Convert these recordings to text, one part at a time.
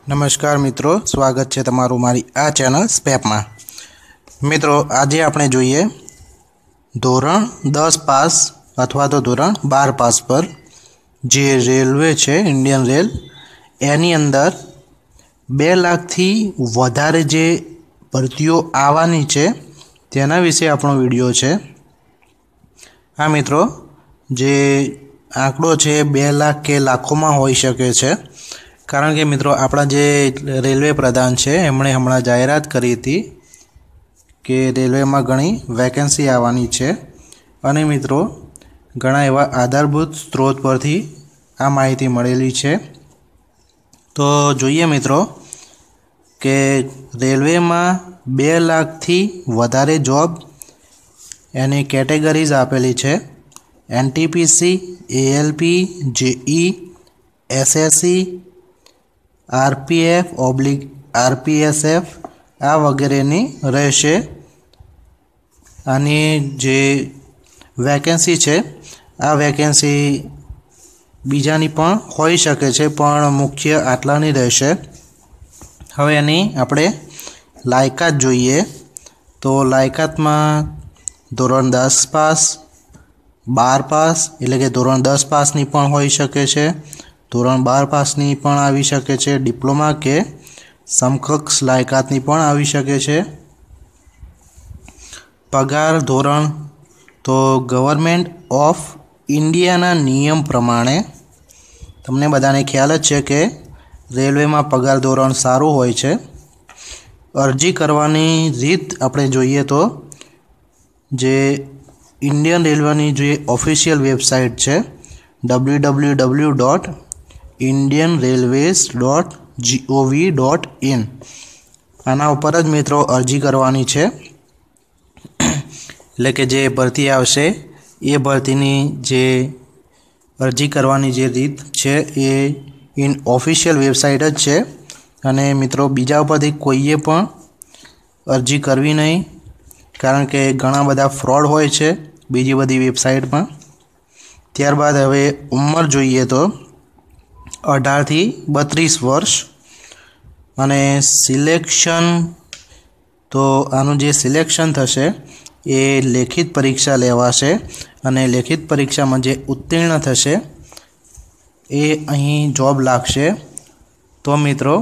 नमस्कार मित्रों, स्वागत है तमारू मारी आ चेनल स्पेप में। मित्रों, आज आपणे जोईए धोरण 10 पास अथवा तो धोरण 12 पास पर जे रेलवे है इंडियन रेल एनी अंदर 2 लाख थी वधारे जे भर्तीओ आवानी छे तेना विषे आपणो विडियो है। हाँ मित्रों, जे आंकड़ो है 2 लाख के लाखों में होई शके छे, कारण के मित्रों अपना जे रेलवे प्रधान है एमणे हमणां जाहेरात करी थी कि रेलवे में घणी वेकेन्सी आवानी छे अने मित्रों घणा एवा आधारभूत स्त्रोत परथी आ माहिती मळेली छे। तो जोईए मित्रों के रेलवे में 2 लाख थी वधारे जॉब एनी केटेगरीज आपेली छे। NTPC, ALP, JE, SSC, RPF / RPSF आ वगैरेनी रहेशे। आनी जे वेकेन्सी छे आ वेकेन्सी बीजानी पण होई शके छे, पण मुख्य आटलानी रहेशे। हवे एनी आपणे लायकात जोईए तो लायकात में धोरण 10 पास, 12 पास एटले के धोरण 10 पासनी पण होई शके छे, धोरण 12 पासनी पण आवी शके छे, डिप्लोमा के समकक्ष लायकातनी पण आवी शके छे। पगार धोरण तो गवर्नमेंट ऑफ इंडियाना नियम प्रमाणे तमने बधाने ख्याल ज छे के रेलवे में पगार धोरण सारू होय छे। अरजी करवानी रीत आपणे जोईए तो जे इंडियन रेलवेनी जे ऑफिशियल वेबसाइट है www.indianrailways.gov.in आना पर ज मित्रों अरजी करवानी छे। एटले के जे भर्ती आवशे ए भर्तीनी जे अरजी करवानी जे रीत छे ए इन ऑफिशियल वेबसाइट ज छे अने मित्रों बीजा परथी कोईए पण अरजी करवी नहीं, कारण के घणा बधा फ्रॉड होय छे बीजी बधी वेबसाइट में। त्यारबाद हवे उम्र जोईए तो 18 थी 32 वर्ष अने सिलेक्शन तो आनु जे सिलेक्शन थशे ए लेखित परीक्षा लेवाशे अने लेखित परीक्षा में जे उत्तीर्ण थशे ए अहीं जॉब लागशे। तो मित्रों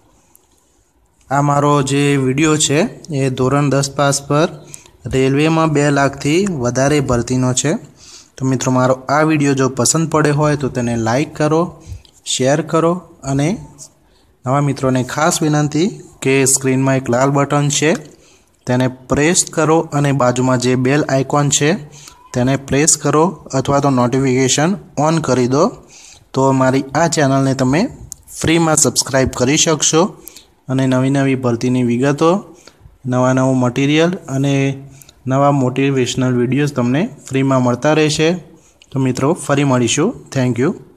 आ मारो जे विडियो है ये धोरण 10 पास पर रेलवे में 2 लाख थी वधारे भर्तीनो छे। तो मित्रों मारो आ विडियो जो पसंद पड़े होय तो तेने लाइक करो, शेर करो अने नवा मित्रों ने खास विनंती के स्क्रीन में एक लाल बटन है तेने प्रेस करो अने बाजू में जे बेल आइकॉन है तेने प्रेस करो अथवा तो नोटिफिकेशन ऑन करी दो, तो मारी आ चेनल ने तमे फ्री में सब्सक्राइब करी शकशो अने नवी नवी भर्तीनी विगतो, नवा नवुं मटीरियल अने नवा मोटिवेशनल विडियोज तमने फ्री में मळता रहेशे। तो मित्रों फरी मळीशुं। Thank you.